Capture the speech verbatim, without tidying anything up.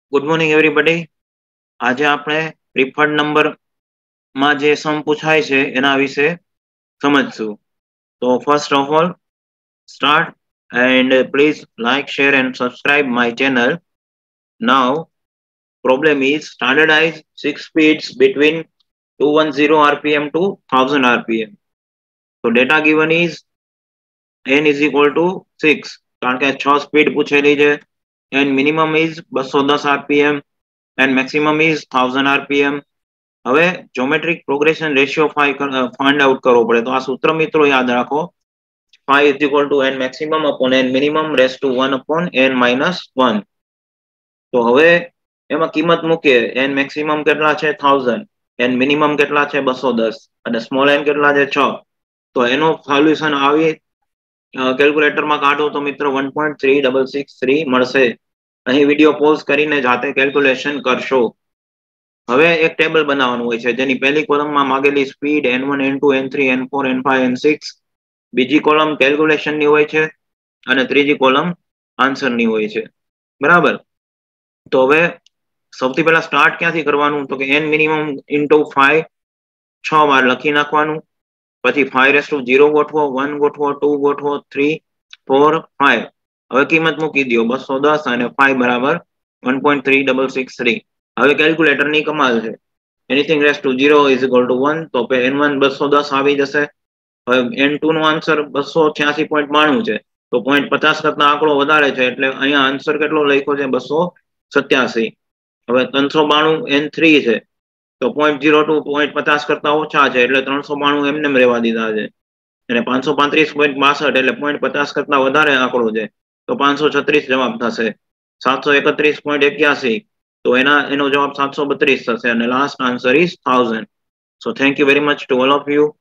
Good morning everybody. આજે આપણે preferred number માં જે સમ પૂછાય છે એના વિશે સમજશું. તો first of all start and please like, share and subscribe my channel. Now problem is standardize six speeds between two hundred ten R P M to one thousand R P M. So data given is n is equal to six કારણ કે છ speed પૂછેલી છે and minimum is two hundred ten R P M and maximum is one thousand R P M. હવે geometric progression ratio find out કરવો પડે. તો આ સૂત્ર મિત્રો યાદ રાખો, phi is equal to n maximum upon n minimum raised to one upon n minus one. તો હવે એમાં કિંમત મૂકીએ. n maximum કેટલા છે one thousand, n minimum કેટલા છે two hundred ten અને સ્મોલ n કેટલા છે છ. તો એનો સોલ્યુશન આવી કેલ્ક્યુલેટરમાં કાઢો તો મિત્રો one point three six six three મળશે. અહીં વિડીયો પોઝ કરીને જાતે કેલ્ક્યુલેશન કરશો. હવે એક ટેબલ બનાવવાનું હોય છે જેની પહેલી કોલમમાં માગેલી speed n one n two n three n four n five n six, બીજી કોલમ કેલ્ક્યુલેશનની હોય છે અને ત્રીજી કોલમ આન્સરની હોય છે. બરાબર. તો હવે સૌથી પહેલા સ્ટાર્ટ ક્યાંથી કરવાનું? તો કે n મિનિમમ ઇન્ટુ five છ વાર લખી નાખવાનું. પછી five રેસ ટુ zero ગોઠવો, one ગોઠવો, two ગોઠવો, three four five. હવે કિંમત મૂકી દો two hundred ten અને five બરાબર one point three six six three. હવે કેલ્ક્યુલેટરની કમાલ છે. Anything raise to zero is equal to one. તો n one two hundred ten આવી જશે. હવે n two નો answer two eighty-six point nine છે. તો point fifty કરતા આંકડો વધારે છે એટલે અહીંયા આન્સર કેટલો લખ્યો છે two seventy-seven. હવે three ninety n three છે તો point zero two point fifty કરતા ઓછા છે એટલે three ninety એમને એમ રહેવા દીધા છે. અને five thirty-five point two two એટલે point fifty કરતા વધારે આંકડો છે તો five thirty-six જવાબ થશે. seven thirty-one point two one તો એના એનો જવાબ seven thirty-two થશે અને last answer is one thousand. So thank you very much to all of you.